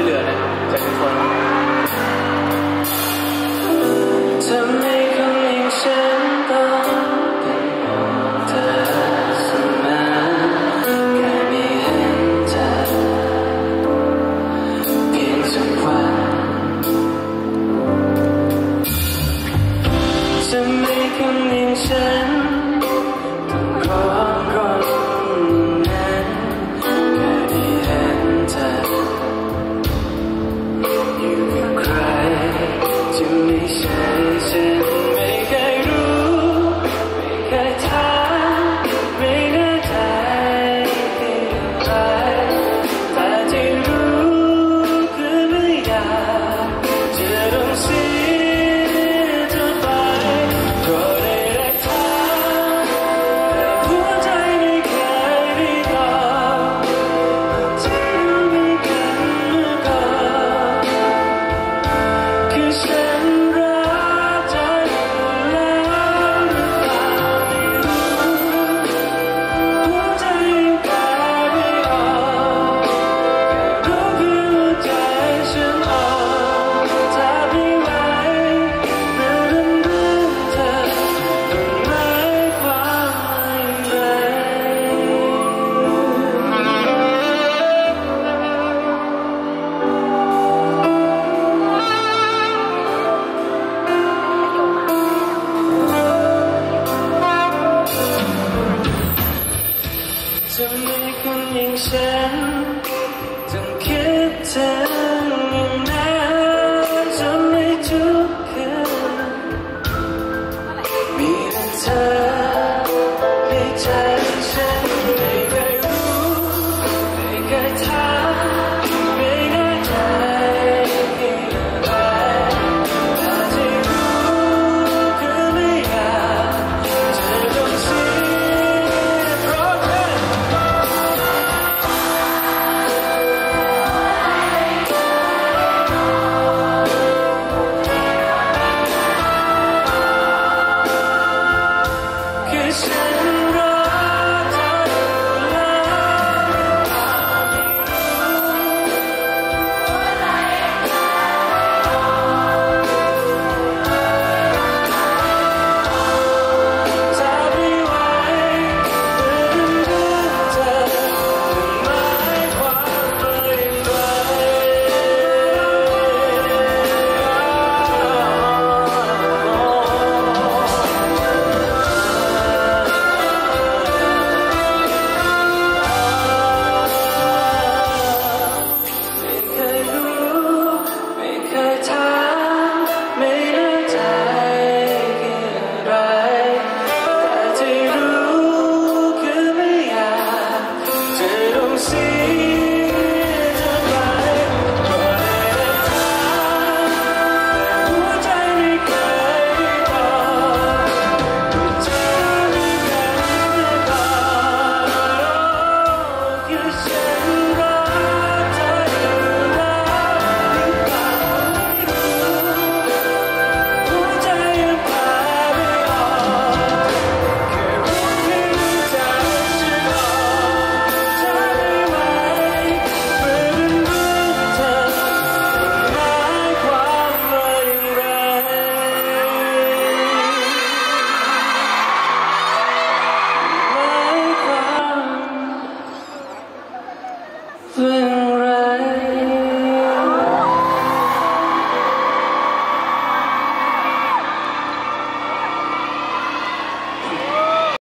วยเหลือนะครับจากทุกคนทำให้คนอย่างฉันต้องเป็นห่วงเธอเสมอแค่ไม่เห็นเธอเพียงสักวันทำให้คนอย่างฉันต้องขอร้องนั้นแค่ได้เห็นเธออยู่กับใครจะไม่ใช่ฉันไม่เคยรู้ไม่เคยถามไม่แน่ใจอะไรแต่ที่รู้คือไม่อยากจะต้องเสียเธอไปก็ได้แต่ถามแต่หัวใจไม่เคยได้ตอบที่รู้ไม่กันเมื่อก่อนคือฉันรักเธออยู่แล้วหรือเปล่าไม่รู้หัวใจยังแก้ไม่ออกแค่รู้คือหัวใจฉันอ่อนถ้าไม่ไหวเมื่อเรื่องเธอมันหมายความว่าทำให้คนอย่างฉันต้องคิดถึงอย่างนั้นทำให้ทุกคืนมีแต่เธอในใจฉันไม่เคยรู้ไม่เคยถามไม่แน่ใจคืออะไรแต่ที่รู้คือไม่อยากจะต้องเสียเพราะเธอคือฉันรักเธออยู่แล้วถ้าไม่ไหวเมื่อเรื่องเธอมันหมายความว่าอย่างไรไม่เคยรู้ไม่เคยถามไม่แน่ใจคืออะไรแต่ที่รู้คือไม่อยากจะต้องเสียเธอไปก็ได้แต่ถามแต่หัวใจไม่เคยได้ตอบเธอไม่กันเมื่อก่อนคือฉันรักเธออยู่แล้วหรือเปล่าไม่รู้หัวใจยังแปลไม่ออกแค่รู้เพียงใจฉันอ่อนถ้าไม่ไหวเมื่อเรื่องเธอมันหมายความว่าอย่างไรหมายความว่าอย่างไร